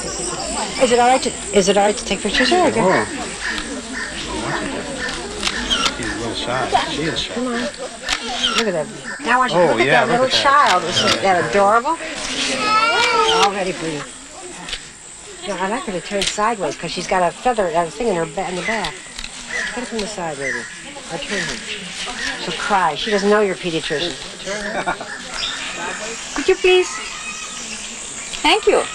Is it all right to take pictures of her? Okay. Oh. She's a little shy. She is shy. Come on. Look at that. Now I want you to look at that little child. Isn't that adorable? Already pretty. No, I like her to turn sideways because she's got a feather, a thing in her in the back. Get her from the side, baby. Or turn her. She'll cry. She doesn't know you're a pediatrician. Could you please? Thank you.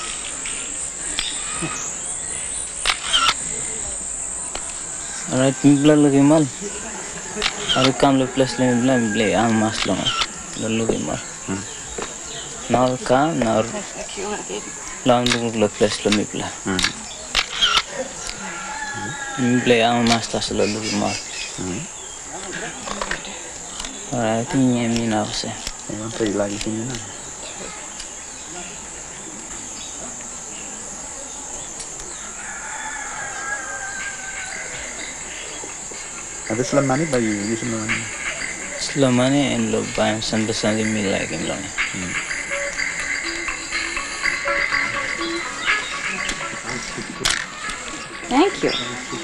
Alright, blood looking mal. I come to place let me play. I'm master. Looking mal. Now come now. Long look place let me play. Play I'm master so looking mal. Alright, I think I mean now say. I want to like it now. Ada Slamani ba yung Slamani? Slamani and lo ba yung sandi meal like him lang. Thank you.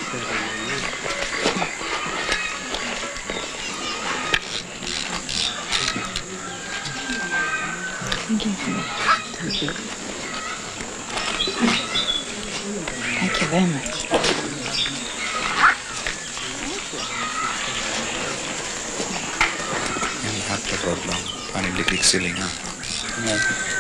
Thank you. Thank you very much. Yang hat terlalu long, panik di ceiling. Yeah.